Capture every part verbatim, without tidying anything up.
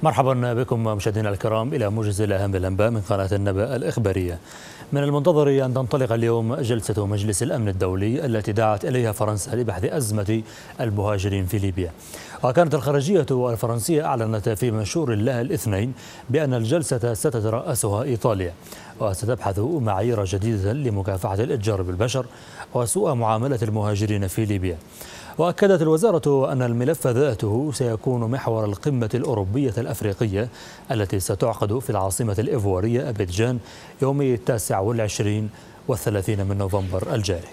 مرحبا بكم مشاهدينا الكرام إلى موجز الأهم الأنباء من قناة النبأ الإخبارية. من المنتظر أن تنطلق اليوم جلسة مجلس الأمن الدولي التي دعت إليها فرنسا لبحث أزمة المهاجرين في ليبيا. وكانت الخارجية الفرنسية أعلنت في منشور لها الاثنين بأن الجلسة ستترأسها إيطاليا، وستبحث معايير جديدة لمكافحة الإتجار بالبشر وسوء معاملة المهاجرين في ليبيا. وأكدت الوزارة أن الملف ذاته سيكون محور القمة الأوروبية الأفريقية التي ستعقد في العاصمة الإيفوارية أبيجان يومي التاسع والعشرين والثلاثين من نوفمبر الجاري.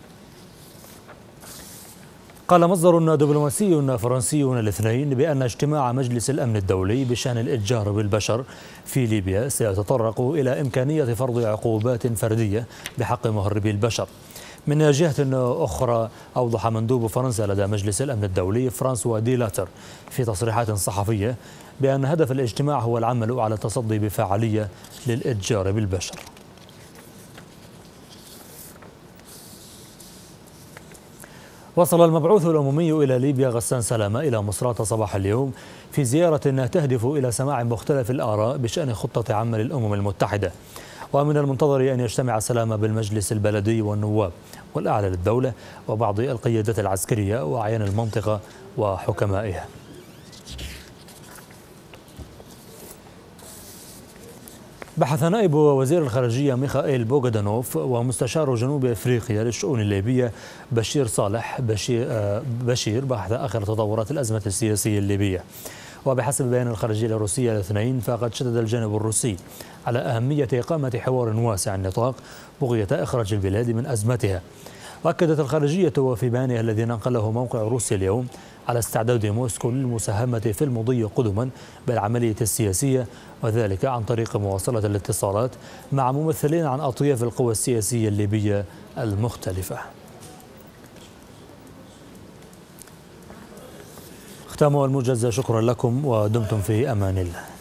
قال مصدر دبلوماسي فرنسي الاثنين بأن اجتماع مجلس الأمن الدولي بشأن الإتجار بالبشر في ليبيا سيتطرق إلى إمكانية فرض عقوبات فردية بحق مهربي البشر. من جهة أخرى، أوضح مندوب فرنسا لدى مجلس الأمن الدولي فرانسوا دي لاتر في تصريحات صحفية بأن هدف الاجتماع هو العمل على التصدي بفاعلية للإتجار بالبشر. وصل المبعوث العمومي إلى ليبيا غسان سلامة إلى مصراتة صباح اليوم في زيارة تهدف إلى سماع مختلف الآراء بشأن خطة عمل الأمم المتحدة. ومن المنتظر أن يجتمع سلامة بالمجلس البلدي والنواب والأعلى للدولة وبعض القيادات العسكرية وأعيان المنطقة وحكمائها. بحث نائب وزير الخارجية ميخائيل بوغدانوف ومستشار جنوب أفريقيا للشؤون الليبية بشير صالح بشير, بشير بحث آخر تطورات الأزمة السياسية الليبية. وبحسب بيان الخارجية الروسية الاثنين فقد شدد الجانب الروسي على أهمية إقامة حوار واسع النطاق بغية إخراج البلاد من أزمتها. وأكدت الخارجية وفي بيانها الذي نقله موقع روسيا اليوم على استعداد موسكو للمساهمة في المضي قدما بالعملية السياسية، وذلك عن طريق مواصلة الاتصالات مع ممثلين عن أطياف القوى السياسية الليبية المختلفة. ختام الموجز، شكرا لكم ودمتم في أمان الله.